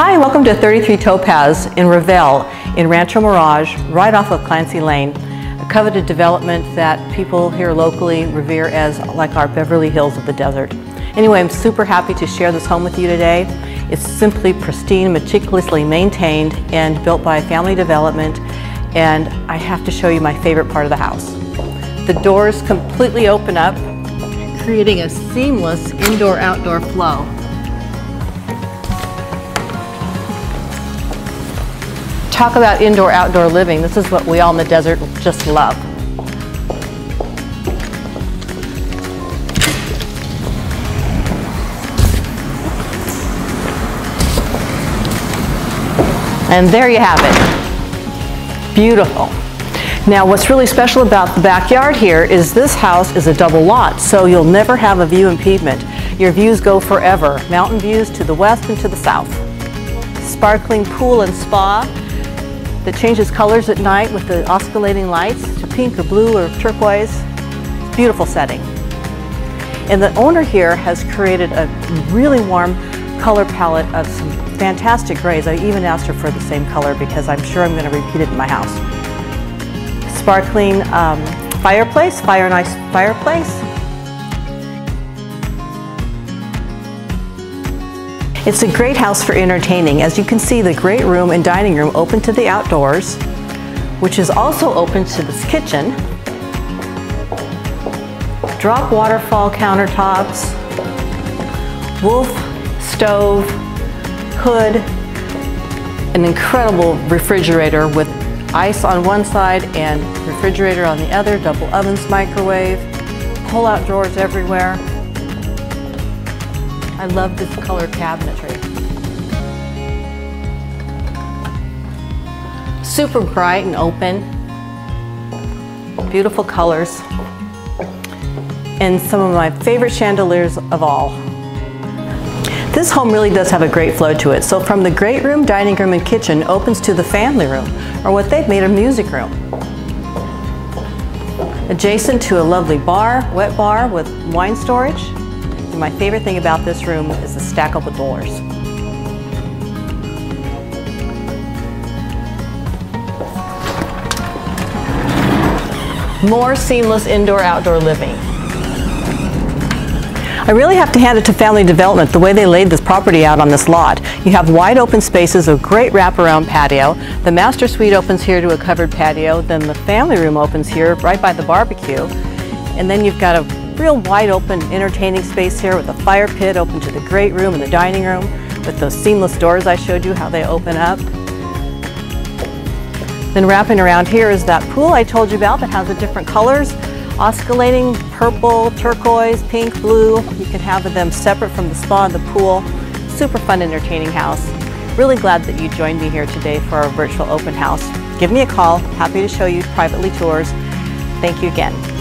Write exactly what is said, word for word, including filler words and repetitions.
Hi, welcome to thirty-three Topaz in Revelle in Rancho Mirage, right off of Clancy Lane, a coveted development that people here locally revere as like our Beverly Hills of the desert. Anyway, I'm super happy to share this home with you today. It's simply pristine, meticulously maintained, and built by a family development, and I have to show you my favorite part of the house. The doors completely open up, creating a seamless indoor-outdoor flow. Talk about indoor-outdoor living. This is what we all in the desert just love. And there you have it. Beautiful. Now what's really special about the backyard here is this house is a double lot, so you'll never have a view impediment. Your views go forever. Mountain views to the west and to the south. Sparkling pool and spa that changes colors at night with the oscillating lights to pink or blue or turquoise. Beautiful setting. And the owner here has created a really warm color palette of some fantastic grays. I even asked her for the same color because I'm sure I'm going to repeat it in my house. Sparkling um, fireplace, fire and ice fireplace. It's a great house for entertaining. As you can see, the great room and dining room open to the outdoors, which is also open to this kitchen. Drop waterfall countertops, Wolf stove, hood, an incredible refrigerator with ice on one side and refrigerator on the other, double ovens, microwave, pull-out drawers everywhere. I love this color cabinetry. Super bright and open, beautiful colors, and some of my favorite chandeliers of all. This home really does have a great flow to it. So from the great room, dining room, and kitchen opens to the family room, or what they've made a music room. Adjacent to a lovely bar, wet bar with wine storage. And my favorite thing about this room is the stackable doors. More seamless indoor-outdoor living. I really have to hand it to family development the way they laid this property out on this lot. You have wide open spaces, a great wraparound patio. The master suite opens here to a covered patio. Then the family room opens here right by the barbecue. And then you've got a real wide open entertaining space here with a fire pit open to the great room and the dining room with those seamless doors I showed you how they open up. Then wrapping around here is that pool I told you about that has the different colors. Oscillating purple, turquoise, pink, blue. You can have them separate from the spa and the pool. Super fun, entertaining house. Really glad that you joined me here today for our virtual open house. Give me a call. Happy to show you privately tours. Thank you again.